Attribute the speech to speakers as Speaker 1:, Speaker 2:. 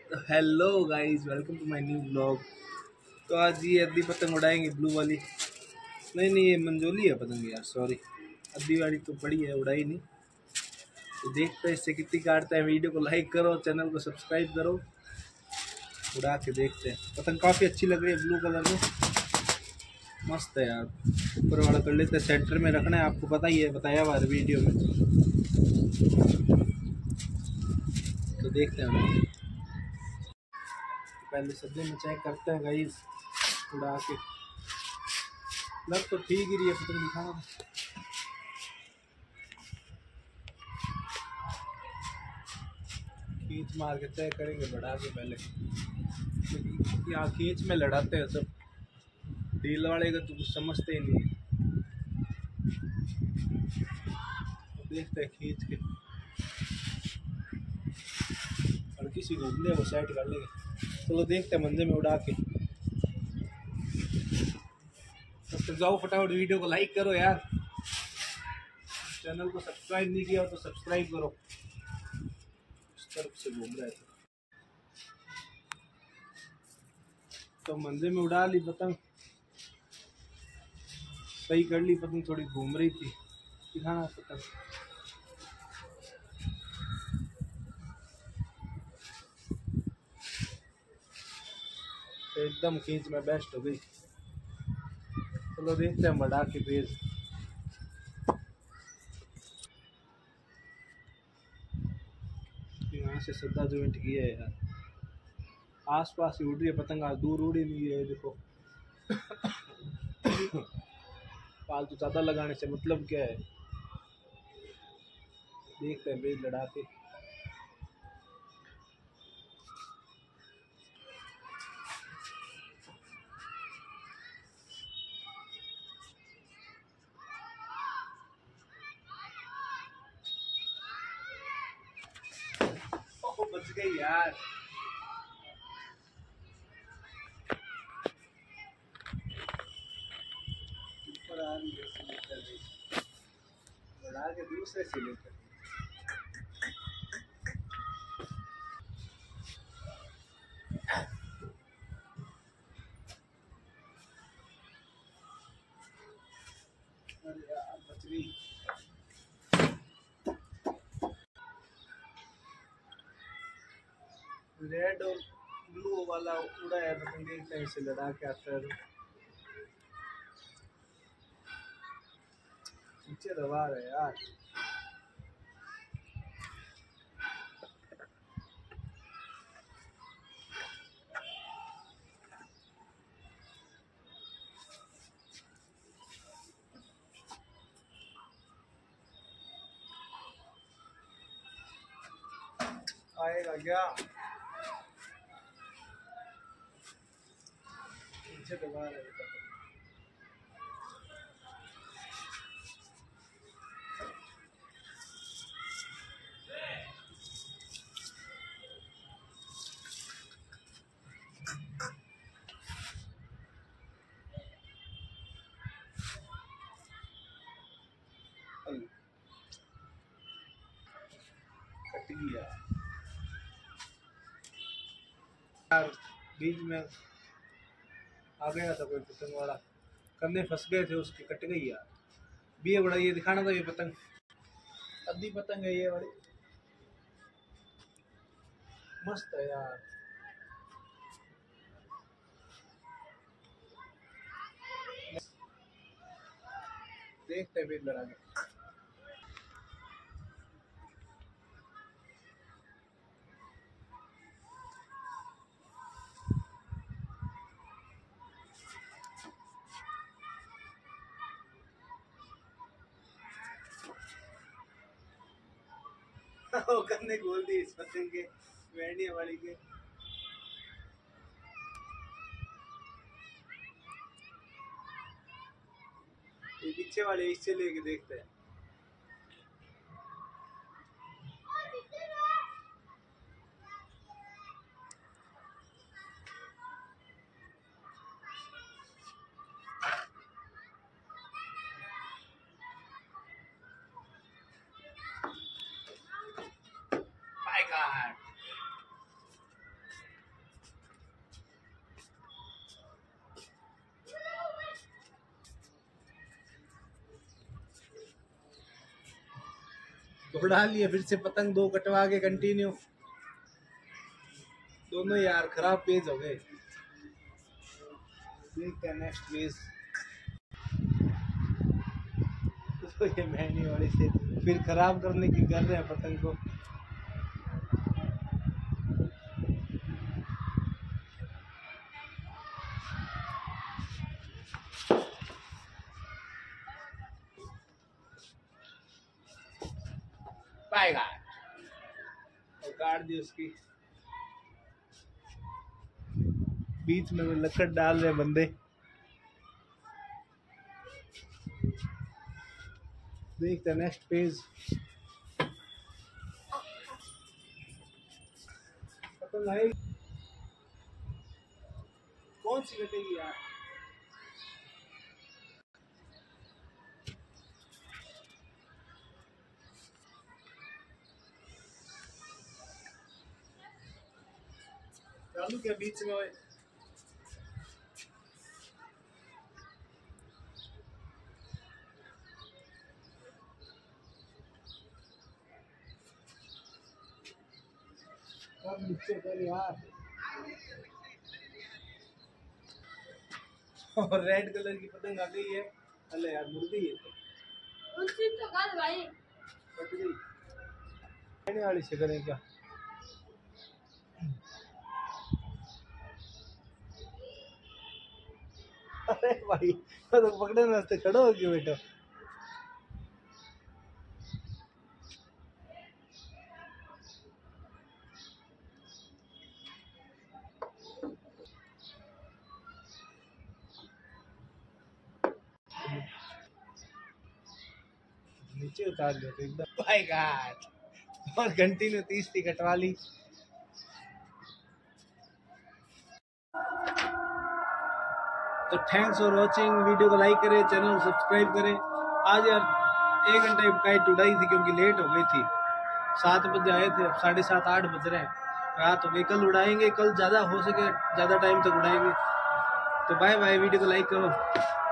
Speaker 1: Hello guys, welcome to my new blog. तो आज ये अद्दी पतंग उड़ाएंगे, ब्लू वाली। नहीं नहीं, ये मंजोली है पतंग यार, सॉरी। अद्दी वाली तो बड़ी है, उड़ाई नहीं। तो देखते हैं इससे कितनी काटता है। वीडियो को लाइक करो, चैनल को सब्सक्राइब करो। उड़ा के देखते हैं। पतंग काफ़ी अच्छी लग रही है, ब्लू कलर में मस्त है यार। ऊपर वाला कर लेते हैं, सेंटर में रखना है, आपको पता ही है, बताया हुआ है वीडियो में। तो देखते हैं, पहले सब्जी में चेक करते हैं गाइस। उड़ा के लग तो ठीक ही रही है, पतंग दिखाना। खींच मार के चेक करेंगे, बढ़ा के पहले। यहाँ खींच में लड़ाते हैं सब, डील वाले का तो कुछ समझते ही नहीं है। तो देखते हैं खींच के, और किसी घूमने वो सेट कर लेंगे। चलो देखते हैं मंजे में उड़ा के। तो जाओ फटाफट, वीडियो को लाइक करो यार, चैनल को सब्सक्राइब नहीं किया हो तो सब्सक्राइब करो। इस तरफ से घूम रहा है तो मंजे में उड़ा ली पतंग, सही कर ली पतंग, थोड़ी घूम रही थी। दिखाना पतंग तो एकदम खींच में बेस्ट हो गई। चलो देखते हैं बढ़ा के तेज। यहाँ से सीधा ज्वाइंट किया है यार, आस पास ही उड़ रही है पतंग, आज दूर उड़ी नहीं है। देखो फालतू ज़्यादा लगाने से मतलब क्या है। देखते हैं बेज लड़ा के। ओह, बच गई यार। ऊपर आ रही है, सिलेक्टर गई, बढ़ा के दूसरे सिलेक्टर। अरे यार, बच गई। रेड और ब्लू वाला उड़ा है पतंग, देखते हैं इसे लड़ा के आता है। नीचे दबा रहे यार। आएगा क्या? नीचे दबा रहे पतंग। कट गया यार, बीच में आ गया था कोई पतंग वाला, कंधे फंस गए थे उसके, कट गई यार। भी ये बड़ा, ये दिखाना था ये पतंग, अद्दी पतंग है ये वाली, मस्त है यार। देखते हैं फिर लड़ा के। वो कंधे खोल दी इस पतंग के, बैंडिया वाली के। ये पीछे वाले इससे लेके देखते हैं। By god. उड़ा लिए फिर से पतंग, 2 कटवा के कंटिन्यू। दोनों यार खराब पेज हो गए। देखते हैं नेक्स्ट पेज। तो ये महंगी वाली से फिर खराब करने की कर रहे हैं पतंग को। पाएगा और काट दी उसकी। बीच में लकड़ डाल रहे बंदे। देखते हैं नेक्स्ट पेज। पतंग आई कौन सी कटेगी यार। चालू क्या बीच में होए। कब नीचे कर यार। और रेड कलर की पतंग आ गई है। अरे यार मुड़ गई है तो
Speaker 2: उसी तो कर भाई
Speaker 1: कट गई। कहने वाली से करें क्या। अरे भाई तो पकड़ने वास्ते खड़ो हो क्यों बेटा। नीचे उतार दिया तो एकदम माय गॉड। और कंटिन्यू 30 की कटवा ली। तो थैंक्स फॉर वॉचिंग। वीडियो को लाइक करें, चैनल सब्सक्राइब करें। आज यार 1 घंटे काइट उड़ाई थी क्योंकि लेट हो गई थी। 7 बजे आए थे, अब 7:30 8 बज रहे हैं। रात हो गई। कल उड़ाएंगे, कल ज़्यादा हो सके ज़्यादा टाइम तक उड़ाएंगे। तो बाय बाय। वीडियो को लाइक करो।